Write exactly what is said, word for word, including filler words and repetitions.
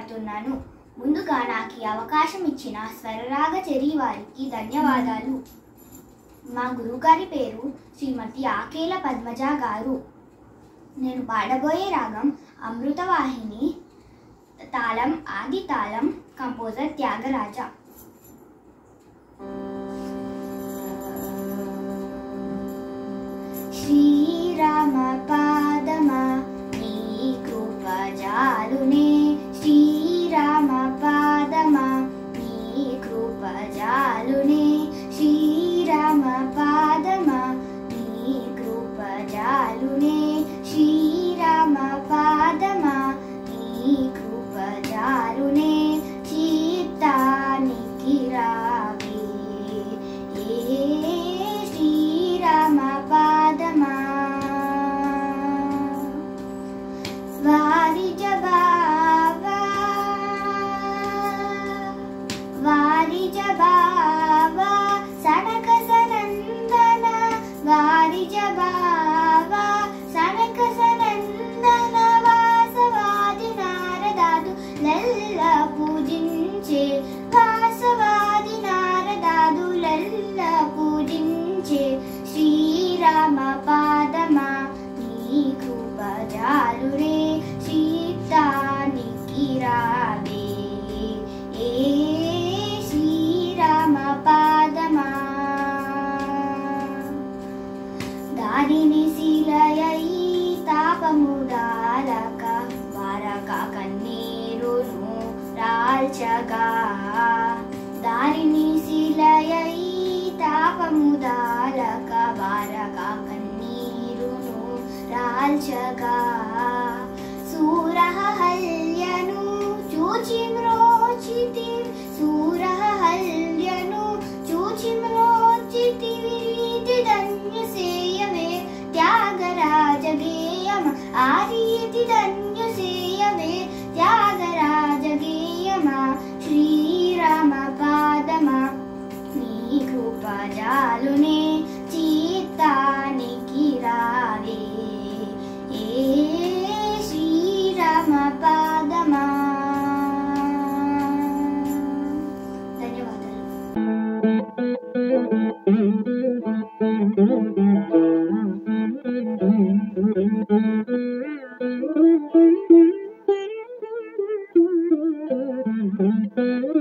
పాడుతున్నాను. ముందుగా నాకు ఈ అవకాశం ఇచ్చిన స్వరరాగచరి వారికి ధన్యవాదాలు. మా గురువుగారి పేరు శ్రీమతి ఆకేల పద్మజ గారు. నేను పాడబోయే రాగం అమృతవాహిని, తాళం ఆది తాళం, కంపోజర్ త్యాగరాజ. శ్రీరామ పాదమా నీ కృప జాలునే, శ్రీరామ పాదమా నీ కృప జాలునే, శ్రీరామ పాదమా నీ కృప జాలునే, శ్రీరామ పాదమా నీ కృప జాలునే, చిత్తానికి రావే ఏ శ్రీరామ పాదమా. వారిజ బావా వారిజ బావా సనక సనందన, వారిజ బావా సనక సనందన, వాసవాది నారదాదు లల్ల పూజించే, వాసవాది నారదాదు లల్ల పూజించే, శ్రీరామ పాదమా నీ కృప జాలునే, సీతానికి రావే ఏ శ్రీరామ పాదమా. దారిని శిలయై తాపముదాలక, వారక కన్నీరును రాల్చగా, దారిని శిలయై తాపముదాలక, వారక కన్నీరును రాల్చగా, సూరహల్యను చూచి మ్రోచితి, సూరహల్యను చూచి మ్రోచితి, విరీతి ధన్య సేయవే త్యాగరాజ గేయమ, ఆరీతి ధన్య సేయవే త్యాగరాజ గేయమ, శ్రీరామ పాదమా నీ కృప జాలునే, చిత్తానికి రావే ఏ శ్రీరామ పాదమా. ధన్యవాదాలు. Thank you.